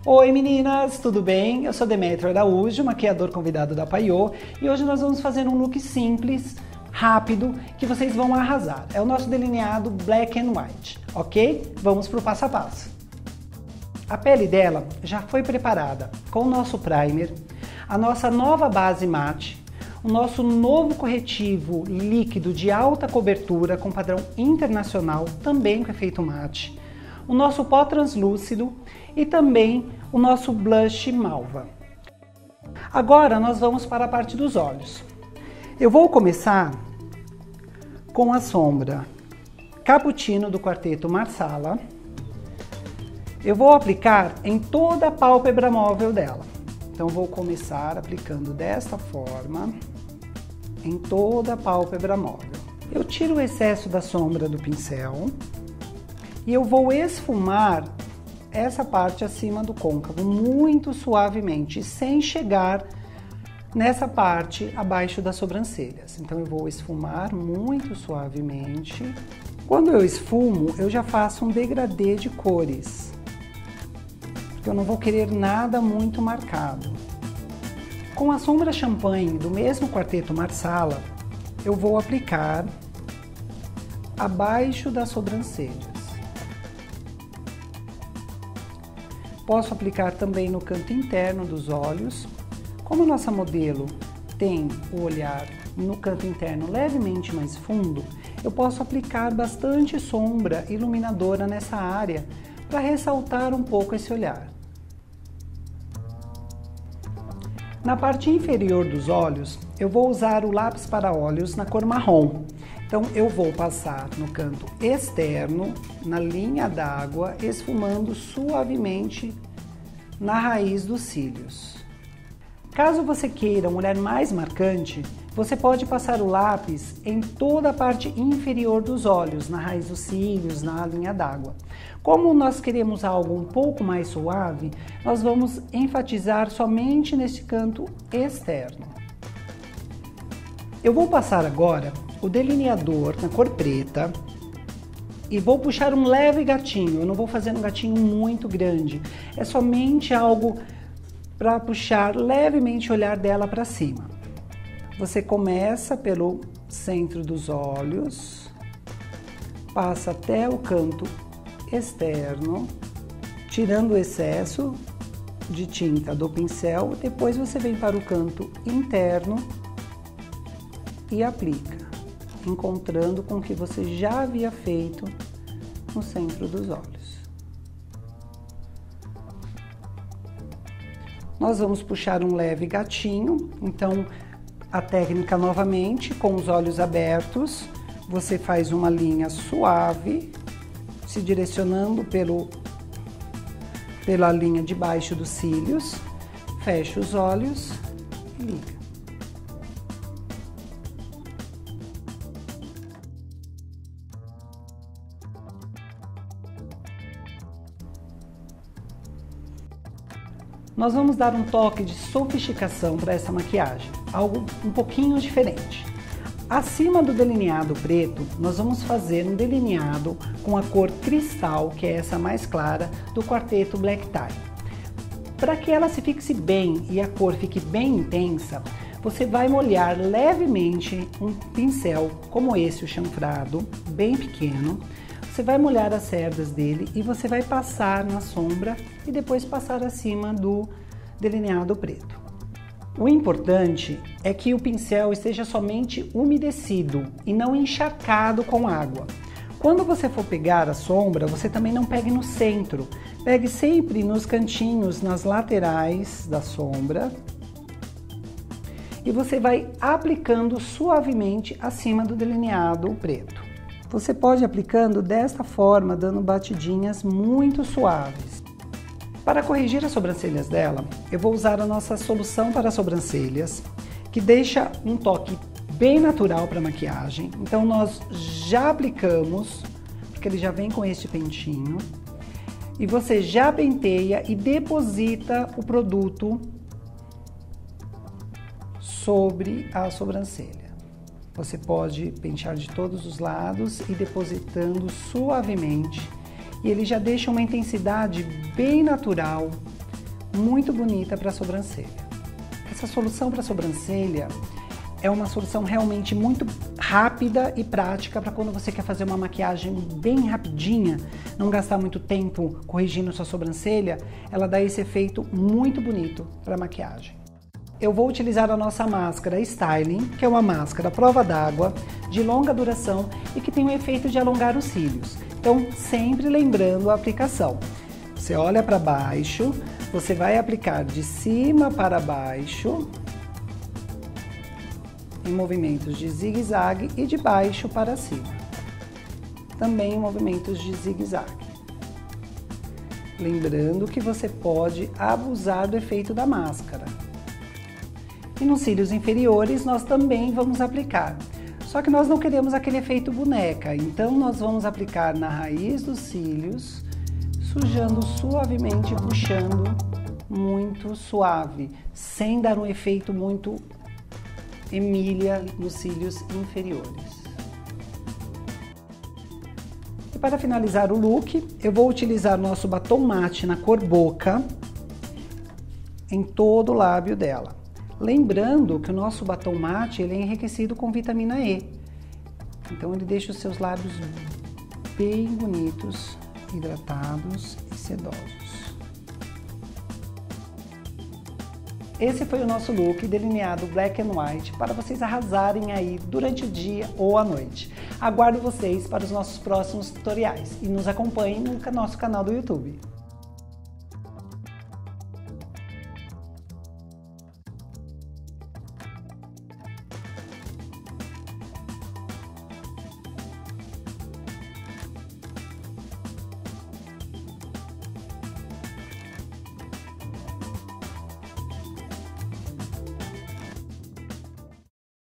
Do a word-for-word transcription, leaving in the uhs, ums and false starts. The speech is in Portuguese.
Oi meninas, tudo bem? Eu sou Demetrio Araújo, maquiador convidado da Paiô, e hoje nós vamos fazer um look simples, rápido, que vocês vão arrasar. É o nosso delineado Black and White, ok? Vamos para o passo a passo. A pele dela já foi preparada com o nosso primer, a nossa nova base mate, o nosso novo corretivo líquido de alta cobertura com padrão internacional, também com efeito mate, o nosso pó translúcido e também o nosso blush malva. Agora nós vamos para a parte dos olhos. Eu vou começar com a sombra Cappuccino do Quarteto Marsala. Eu vou aplicar em toda a pálpebra móvel dela. Então vou começar aplicando desta forma em toda a pálpebra móvel. Eu tiro o excesso da sombra do pincel e eu vou esfumar essa parte acima do côncavo muito suavemente, sem chegar nessa parte abaixo das sobrancelhas. Então eu vou esfumar muito suavemente. Quando eu esfumo, eu já faço um degradê de cores, porque eu não vou querer nada muito marcado. Com a sombra champanhe do mesmo Quarteto Marsala, eu vou aplicar abaixo das sobrancelhas. Posso aplicar também no canto interno dos olhos. Como a nossa modelo tem o olhar no canto interno levemente mais fundo, eu posso aplicar bastante sombra iluminadora nessa área para ressaltar um pouco esse olhar. Na parte inferior dos olhos, eu vou usar o lápis para olhos na cor marrom. Então eu vou passar no canto externo, na linha d'água, esfumando suavemente na raiz dos cílios. Caso você queira um olhar mais marcante, você pode passar o lápis em toda a parte inferior dos olhos, na raiz dos cílios, na linha d'água. Como nós queremos algo um pouco mais suave, nós vamos enfatizar somente nesse canto externo. Eu vou passar agora o delineador na cor preta e vou puxar um leve gatinho. Eu não vou fazer um gatinho muito grande, é somente algo para puxar levemente o olhar dela para cima. Você começa pelo centro dos olhos, passa até o canto externo, tirando o excesso de tinta do pincel, depois você vem para o canto interno e aplica, encontrando com o que você já havia feito no centro dos olhos. Nós vamos puxar um leve gatinho, então a técnica novamente, com os olhos abertos, você faz uma linha suave, se direcionando pelo, pela linha de baixo dos cílios, fecha os olhos e liga. Nós vamos dar um toque de sofisticação para essa maquiagem, algo um pouquinho diferente. Acima do delineado preto, nós vamos fazer um delineado com a cor cristal, que é essa mais clara, do Quarteto Black Tie. Para que ela se fixe bem e a cor fique bem intensa, você vai molhar levemente um pincel como esse, o chanfrado, bem pequeno. Você vai molhar as cerdas dele e você vai passar na sombra e depois passar acima do delineado preto. O importante é que o pincel esteja somente umedecido e não encharcado com água. Quando você for pegar a sombra, você também não pegue no centro. Pegue sempre nos cantinhos, nas laterais da sombra. E você vai aplicando suavemente acima do delineado preto. Você pode ir aplicando desta forma, dando batidinhas muito suaves. Para corrigir as sobrancelhas dela, eu vou usar a nossa solução para sobrancelhas, que deixa um toque bem natural para a maquiagem. Então nós já aplicamos, porque ele já vem com este pentinho, e você já penteia e deposita o produto sobre a sobrancelha. Você pode pentear de todos os lados e depositando suavemente. E ele já deixa uma intensidade bem natural muito bonita para a sobrancelha. Essa solução para a sobrancelha é uma solução realmente muito rápida e prática para quando você quer fazer uma maquiagem bem rapidinha, não gastar muito tempo corrigindo sua sobrancelha, ela dá esse efeito muito bonito para a maquiagem. Eu vou utilizar a nossa máscara Styling, que é uma máscara prova d'água, de longa duração e que tem o efeito de alongar os cílios. Então, sempre lembrando a aplicação. Você olha para baixo, você vai aplicar de cima para baixo, em movimentos de zigue-zague e de baixo para cima. Também em movimentos de zigue-zague. Lembrando que você pode abusar do efeito da máscara. E nos cílios inferiores nós também vamos aplicar. Só que nós não queremos aquele efeito boneca, então nós vamos aplicar na raiz dos cílios, sujando suavemente, puxando muito suave, sem dar um efeito muito Emília nos cílios inferiores. E para finalizar o look, eu vou utilizar nosso batom mate na cor Boca em todo o lábio dela. Lembrando que o nosso batom mate ele é enriquecido com vitamina E. Então ele deixa os seus lábios bem bonitos, hidratados e sedosos. Esse foi o nosso look delineado Black and White para vocês arrasarem aí durante o dia ou à noite. Aguardo vocês para os nossos próximos tutoriais e nos acompanhem no nosso canal do YouTube.